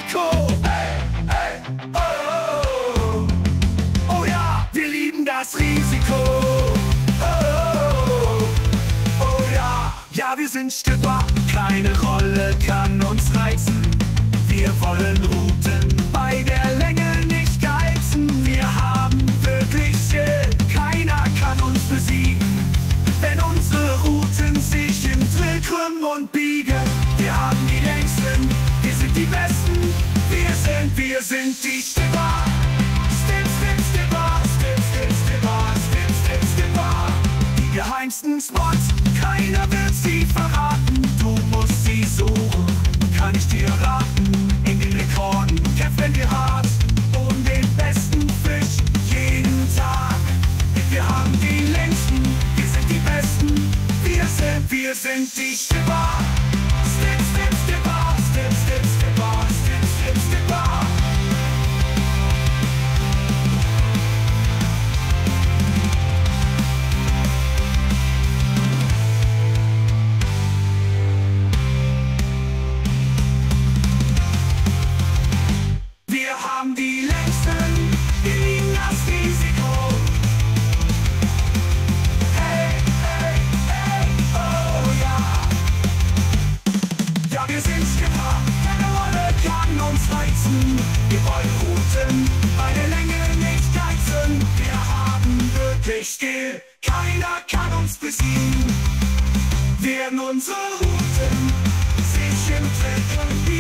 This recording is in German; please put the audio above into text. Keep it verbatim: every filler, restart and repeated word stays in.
Risiko. Hey, hey, oh, oh ja, wir lieben das Risiko. Oh, oh ja, ja, wir sind Skipper, keine Rolle kann uns reizen. Wir wollen Routen bei der Länge nicht geizen. Wir haben wirklich Skill, keiner kann uns besiegen. Wenn unsere Routen sich im Drill krümmen und biegen, wir haben die längsten, wir sind die Besten. Wir sind, wir sind die Skipper. Skip, skip, Skipper, skip, skip, Skipper, skip, skip, Skipper. Die geheimsten Spots, keiner wird sie verraten. Du musst sie suchen, kann ich dir raten. In den Rekorden kämpfen wir hart um den besten Fisch jeden Tag. Wir haben die längsten, wir sind die Besten. Wir sind, wir sind die Skipper. Skip, skip, Skipper, skip, skip, Skipper, skip, skip, Skipper. Wir haben die längsten, wir lieben das Risiko. Hey, hey, hey, oh ja. Ja, wir sind Skipper, keine Rolle kann uns reizen. Wir wollen Routen bei der Länge nicht geizen. Wir haben wirklich Skill, keiner kann uns besiegen. Werden unsere Routen sich im Tritt und